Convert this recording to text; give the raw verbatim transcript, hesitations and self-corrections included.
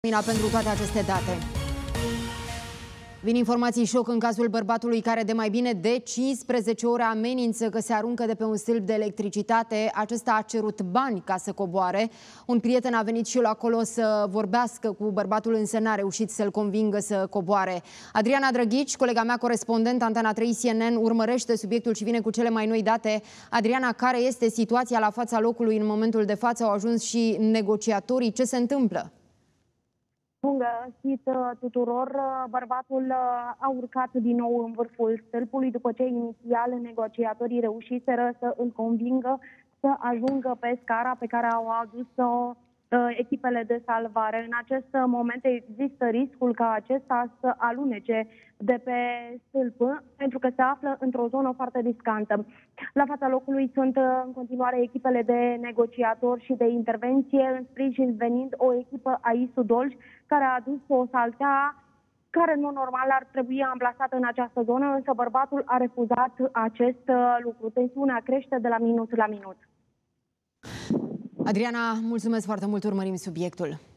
Pentru toate aceste date. Vin informații șoc în cazul bărbatului care de mai bine de cincisprezece ore amenință că se aruncă de pe un stâlp de electricitate. Acesta a cerut bani ca să coboare. Un prieten a venit și el acolo să vorbească cu bărbatul, însă n-a reușit să-l convingă să coboare. Adriana Drăghici, colega mea corespondent Antena trei C N N, urmărește subiectul și vine cu cele mai noi date. Adriana, care este situația la fața locului în momentul de față? Au ajuns și negociatorii. Ce se întâmplă? Bun găsit tuturor, bărbatul a urcat din nou în vârful stâlpului după ce inițial negociatorii reușiseră să îl convingă să ajungă pe scara pe care au adus-o echipele de salvare. În acest moment există riscul ca acesta să alunece de pe stâlp pentru că se află într-o zonă foarte riscantă. La fața locului sunt în continuare echipele de negociatori și de intervenție, în sprijin venind o echipă a I S U Dolj care a adus o saltea care, nu normal, ar trebui amplasată în această zonă, însă bărbatul a refuzat acest lucru. Tensiunea crește de la minut la minut. Adriana, mulțumesc foarte mult, urmărim subiectul.